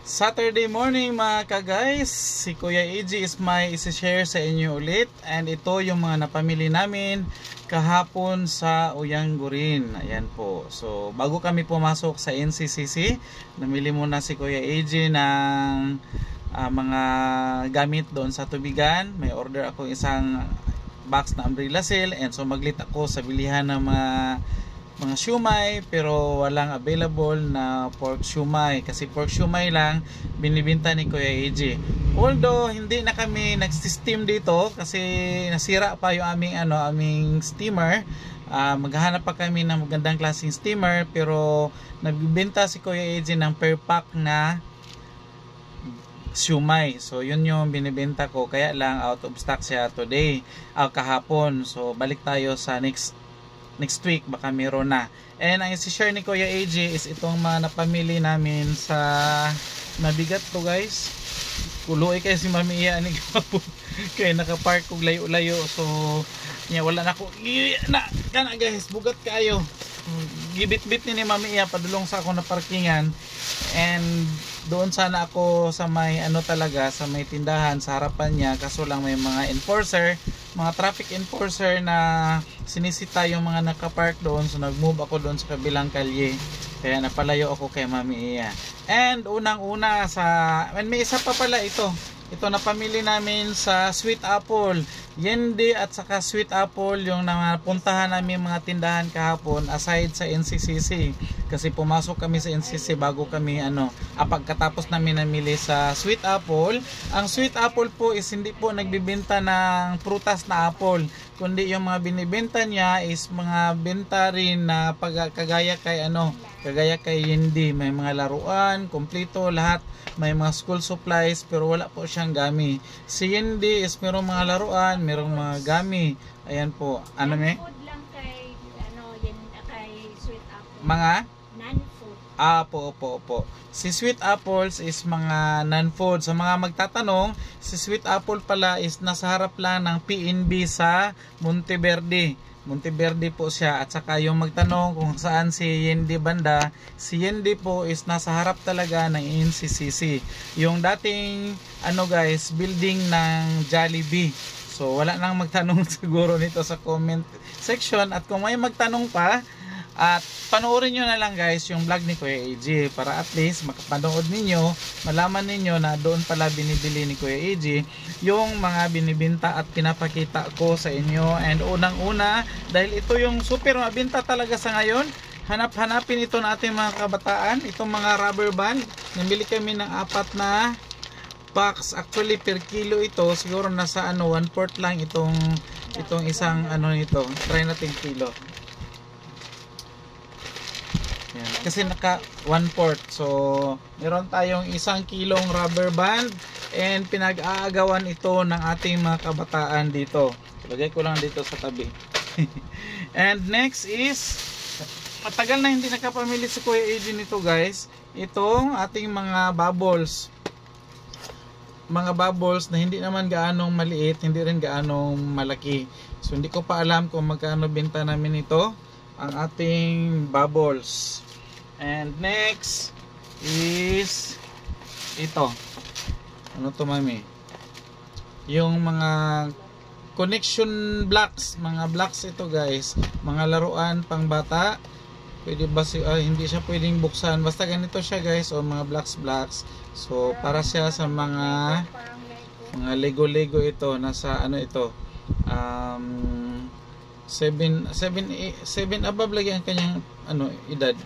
Saturday morning mga ka-guys, si Kuya AJ is may isi-share sa inyo ulit, and ito yung mga napamili namin kahapon sa Uyanggurin. Ayan po. So bago kami pumasok sa NCCC, namili muna si Kuya AJ ng mga gamit doon sa tubigan. May order ako isang box na umbrella sale, and so maglit ako sa bilihan ng mga siumay, pero walang available na pork siumay kasi pork siumay lang binibenta ni Kuya AJ. Although hindi na kami nag-steam dito kasi nasira pa yung aming steamer. Maghahanap pa kami ng magandang klaseng steamer, pero nagbibenta si Kuya AJ ng per pack na siumay. So yun yung binibenta ko, kaya lang out of stock siya today, kahapon. So balik tayo sa next week, baka meron na. And ang isi-share ni Kuya AJ is itong mga napamili namin sa mabigat to guys. Kuloy kayo si Mami Iya ni kaya nakapark kog layo-layo, so wala na ako kana guys, bugat kayo. Gibit-bit ni Mami Iya padulong sa ako na parkingan, and doon sana ako sa may talaga sa may tindahan sa harapan niya, kaso lang may mga enforcer, mga traffic enforcer na sinisita yung mga nakapark doon, so nag-move ako doon sa kabilang kalye, kaya napalayo ako kay Mami Iya. And unang-una may isa pa pala ito na pamili namin sa Sweet Apple, Yendi at saka Sweet Apple yung napuntahan namin mga tindahan kahapon aside sa NCCC, kasi pumasok kami sa NCCC bago kami pagkatapos namin namili sa Sweet Apple. Ang Sweet Apple po is hindi po nagbibenta ng prutas na apple, kundi yung mga binibenta niya is mga benta rin na kagaya kay Yendi. May mga laruan, kompleto lahat, may mga school supplies, pero wala po siyang gami. Si Yendi is merong mga laruan, merong mga gami. Ayan po. Non-food lang kay kay Sweet Apple. Mga non-food. Po. Si Sweet Apples is mga non-food. Sa mga magtatanong, si Sweet Apple pala is nasa harap lang ng PNB sa Monteverde po siya. At saka yung magtanong kung saan si Yendi banda, si Yendi po is nasa harap talaga ng NCCC, yung dating guys, building ng Jollibee. So wala nang magtanong siguro nito sa comment section, at kung may magtanong pa, at panoorin nyo na lang guys yung vlog ni Kuya AJ, para at least makapanood ninyo, malaman ninyo na doon pala binibili ni Kuya AJ yung mga binibinta at pinapakita ko sa inyo. And unang-una, dahil ito yung super mabinta talaga sa ngayon, hanapin ito natin mga kabataan, itong mga rubber band. Namili kami ng 4 na box. Actually per kilo ito, siguro nasa 1/4 lang itong isang nito. Try natin kilo. Yan. Kasi naka 1/4. So meron tayong 1 kilong rubber band, and pinag-aagawan ito ng ating mga kabataan dito. Lagay ko lang dito sa tabi. And next is, matagal na hindi nakapamili si Kuya AJ nito guys, itong ating mga bubbles. Mga bubbles na hindi naman gaanong maliit, hindi rin gaanong malaki. So hindi ko pa alam kung magkano benta namin ito, ang ating bubbles. And next is ito. Ano to Mami? Yung mga connection blocks, mga blocks ito guys, mga laruan pang bata. Pwede ba hindi siya pwedeng buksan, basta ganito siya guys, o mga blocks. So para siya sa mga Lego ito, nasa ito 7 above lagi ang kanyang edad.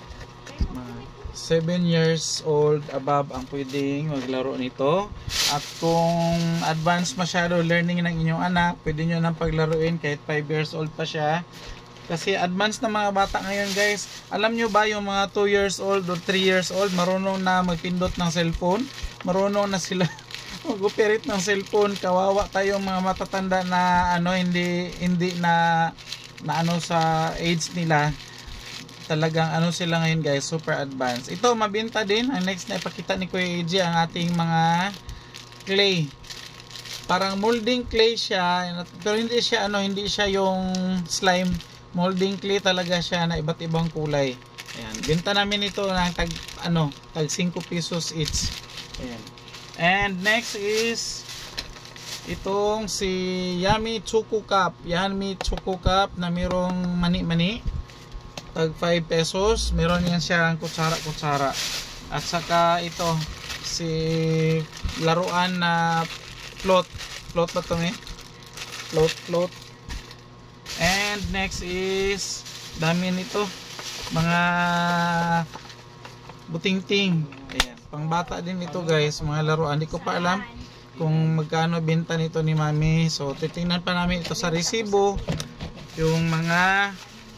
7 years old above ang pwedeng maglaro nito. At kung advanced masyado learning ng inyong anak, pwede nyo nang paglaruin kahit 5 years old pa siya. Kasi advanced na mga bata ngayon guys. Alam nyo ba yung mga 2 years old or 3 years old, marunong na magpindot ng cellphone, marunong na sila mag-operate ng cellphone. Kawawa tayong mga matatanda na hindi na sa age nila. Talagang sila ngayon guys, super advanced. Ito mabenta din. Ang next na ipakita ni Kuya AJ, ang ating mga clay. Parang molding clay siya, pero hindi siya yung slime. Molding clay talaga siya na iba't ibang kulay. Ayan, benta namin ito ng tag 5 pesos each. Ayan. And next is itong si Yummy Choco Cup. Yummy Choco Cup na mayroong mani-mani. Tag 5 pesos. Meron yan siyang kutsara-kutsara. At saka ito si laruan na float. Float ba ito Float. And next is dami nito. Mga buting-ting. Ayan. Pangbata din ito guys. Mga laruan. Hindi ko pa alam kung magkano benta nito ni Mami. So titingnan pa namin ito sa resibo. Yung mga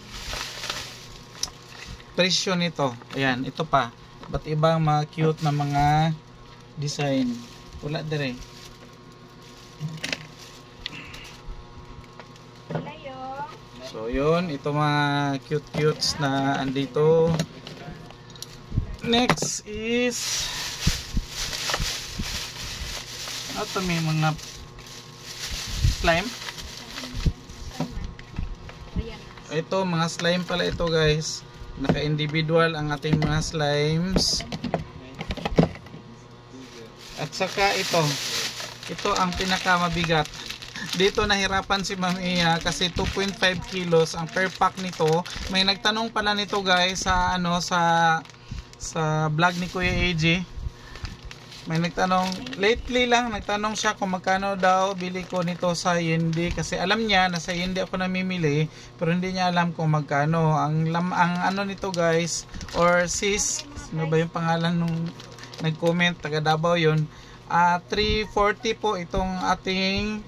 presyo nito. Ayan. Ito pa. Ba't ibang mga cute na mga design. Wala dire. So yun, ito mga cute na andito. Next is ito may mga slime. Ito mga slime pala ito guys. Naka-individual ang ating mga slimes. At saka ito ang pinakamabigat. Dito nahirapan si Ma'am Iya kasi 2.5 kilos ang per pack nito. May nagtanong pala nito guys sa sa vlog ni Kuya AJ. May nagtanong, lately lang nagtanong siya kung magkano daw bili ko nito sa Yendi kasi alam niya na sa Yendi ako namimili pero hindi niya alam kung magkano. Ang ano nito guys or sis, ano ba yung pangalan nung nag-comment, taga Davao yun. 340 po itong ating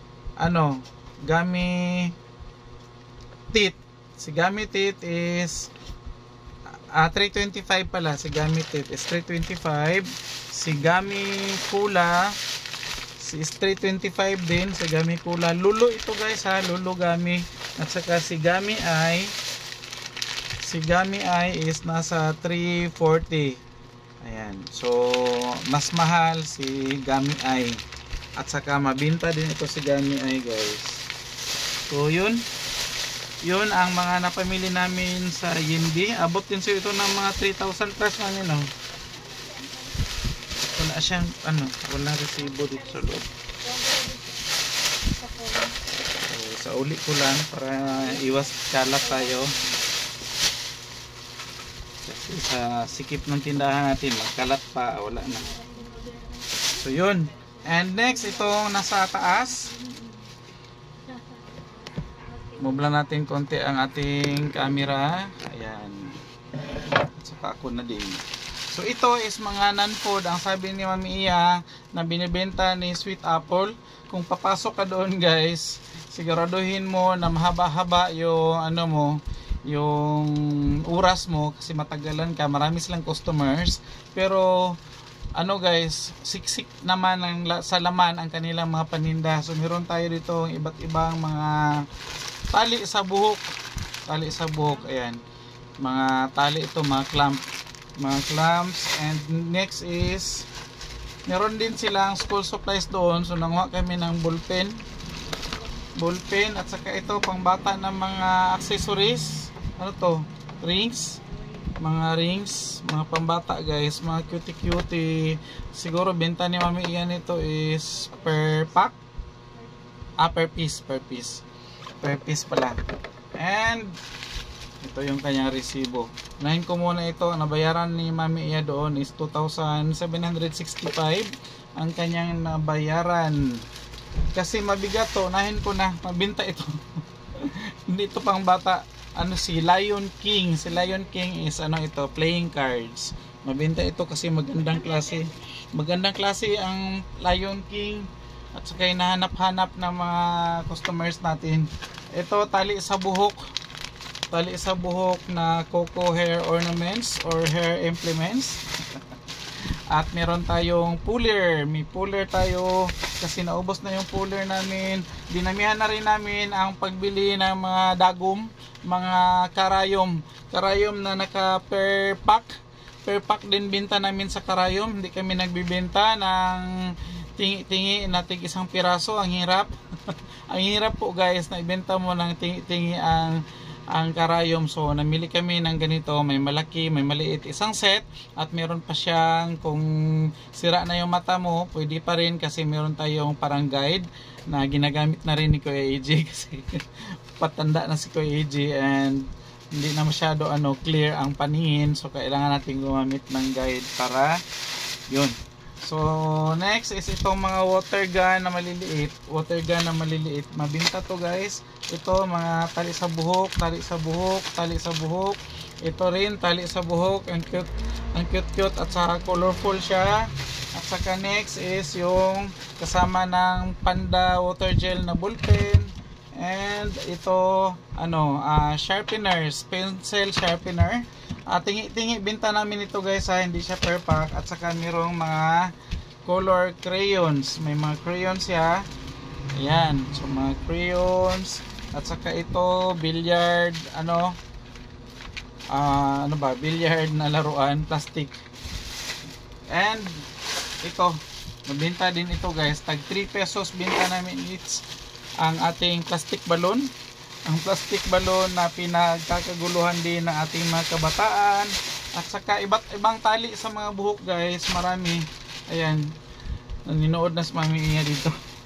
Gummy Teeth. Si Gummy Teeth is 325 pala. Si Gummy Teeth is 325. Si Gummy Kula is 325 din. Si Gummy Kula. Lulu ito guys ha. Lulu Gummy. At saka si Gummy Eye. Si Gummy Eye is nasa 340. Ayan. So mas mahal si Gummy Eye. At saka mabinta din ito si Gummy Eye guys. So yun ang mga napamili namin sa Yendi. Abot din siya ito ng mga 3,000 plus namin wala siyang walang resibo dito sa loob. So sa uli ko lang para iwas kalat tayo. Kasi sa sikip ng tindahan natin magkalat pa, wala na. So yun. And next, itong nasa taas. Move lang natin konti ang ating camera. Ayan. Saka ako na din. So ito is mga non-food. Ang sabi ni Mami Iya na binibenta ni Sweet Apple. Kung papasok ka doon guys, siguraduhin mo na mahaba-haba yung yung oras mo kasi matagalan ka. Marami silang customers. Pero guys, siksik naman sa laman ang kanilang mga paninda. So meron tayo dito iba't ibang mga tali sa buhok. Ayan. Mga tali ito, mga clamps. And next is meron din silang school supplies doon. So nanguha kami ng ballpen at saka ito pang bata ng mga accessories. Rings, mga pambata guys, mga cutie. Siguro benta ni Mami Ian ito is per pack. Per piece pala. And ito yung kanyang resibo. Unahin ko muna ito. Nabayaran ni Mami Iya doon is 2,765 ang kanyang nabayaran. Kasi mabigat to. Unahin ko na. Mabinta ito. Hindi ito pang bata. Si Lion King. Si Lion King is ito, playing cards. Mabenta ito kasi magandang klase. Magandang klase ang Lion King. At saka hinahanap-hanap ng mga customers natin. Ito tali sa buhok. Tali sa buhok na Coco hair ornaments or hair implements. At meron tayong puller. May puller tayo kasi naubos na yung puller namin. Dinamihan na rin namin ang pagbili ng mga dagom, mga karayom na naka per pack din binta namin sa karayom. Hindi kami nagbibenta ng tingi-tingi na tig isang piraso. Ang hirap ang hirap po guys na ibenta mo ng tingi-tingi ang ang karayom. So namili kami ng ganito, may malaki, may maliit, isang set, at meron pa siyang, kung sira na yung mata mo, pwede pa rin kasi meron tayong parang guide na ginagamit na rin ni Kuya AJ kasi patanda na si Kuya AJ and hindi na masyado clear ang paningin, so kailangan natin gumamit ng guide para yun. So next is itong mga water gun na maliliit. Mabinta to guys. Ito mga tali sa buhok, tali sa buhok, tali sa buhok. Ito rin tali sa buhok. Ang cute at saka colorful siya. At saka next is yung kasama ng Panda water gel na ballpen. And ito sharpeners, pencil sharpener. Tingi binta namin ito guys, hindi siya per pack. At saka mayroong mga color crayons, may mga crayons siya. Ayan, so mga crayons. At saka ito billiard billiard na laruan, plastic. And ito mabenta din ito guys, tag 3 pesos binta namin each ang ating plastic balloon. Ang plastic balloon na pinagkakaguluhan din ng ating mga kabataan. At saka iba't ibang tali sa mga buhok guys, marami. Ayan, nanonood na si Mami Iya dito.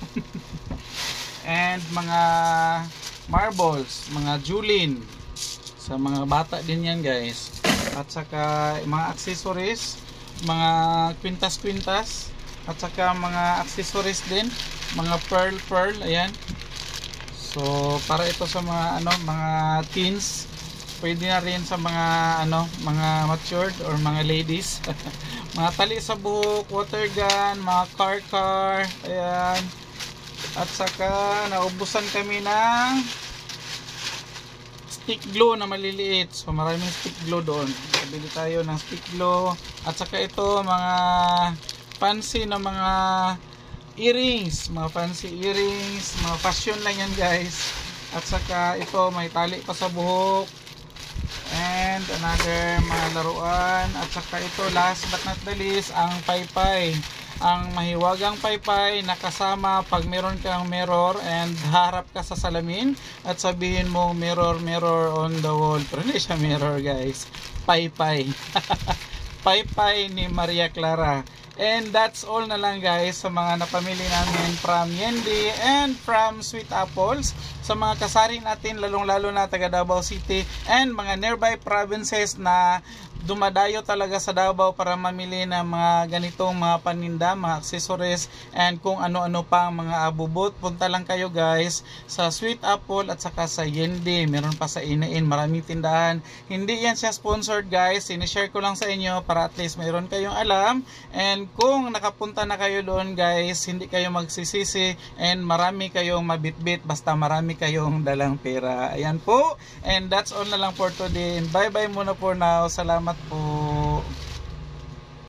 And mga marbles, mga julin, sa mga bata din yan guys. At saka mga accessories, mga kwintas-kwintas, at saka mga accessories din, mga pearl, ayan. So para ito sa mga mga teens, pwede na rin sa mga mga matured or mga ladies. Mga tali sa buhok, water gun, mga car, ayan. At saka naubusan kami ng stick glue na maliliit. So maraming stick glue doon. Bili tayo ng stick glue. At saka ito mga fancy na mga earrings, mga fancy earrings, mga fashion lang yan guys. At saka ito may tali pa sa buhok. And another mga laruan. At saka ito last but not the least, ang paypay. Ang mahiwagang paypay na kasama pag meron kang mirror and harap ka sa salamin at sabihin mo mirror on the wall. Pero hindi siya mirror guys, paypay. Paypay ni Maria Clara. And that's all na lang guys sa mga napamili namin from Yendi and from Sweet Apples. Sa mga kasari natin, lalong-lalo na taga Davao City and mga nearby provinces na dumadayo talaga sa Davao para mamili ng mga ganitong mga paninda, mga accessories, and kung ano-ano pa mga abubot. Punta lang kayo guys sa Sweet Apple at saka sa Yendi. Meron pa sa Inain, maraming tindahan. Hindi yan siya sponsored guys, sinishare ko lang sa inyo para at least mayroon kayong alam. And kung nakapunta na kayo doon guys, hindi kayo magsisisi and marami kayong mabitbit basta marami kayong dalang pera. Ayan po, and that's all na lang for today, and bye bye muna for now. Salamat po.